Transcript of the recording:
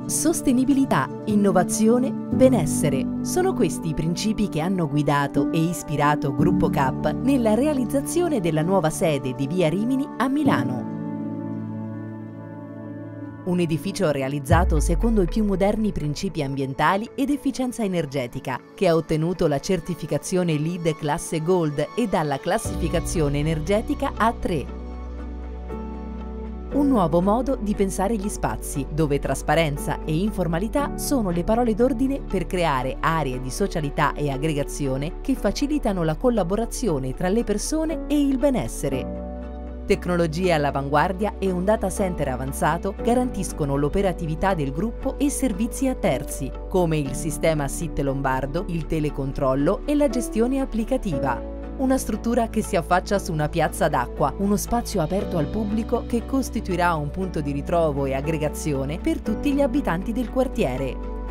Sostenibilità, innovazione, benessere. Sono questi i principi che hanno guidato e ispirato Gruppo K nella realizzazione della nuova sede di Via Rimini a Milano. Un edificio realizzato secondo i più moderni principi ambientali ed efficienza energetica, che ha ottenuto la certificazione LEED classe Gold e dalla classificazione energetica A3. Un nuovo modo di pensare gli spazi, dove trasparenza e informalità sono le parole d'ordine per creare aree di socialità e aggregazione che facilitano la collaborazione tra le persone e il benessere. Tecnologie all'avanguardia e un data center avanzato garantiscono l'operatività del gruppo e servizi a terzi, come il sistema SIT Lombardo, il telecontrollo e la gestione applicativa. Una struttura che si affaccia su una piazza d'acqua, uno spazio aperto al pubblico che costituirà un punto di ritrovo e aggregazione per tutti gli abitanti del quartiere.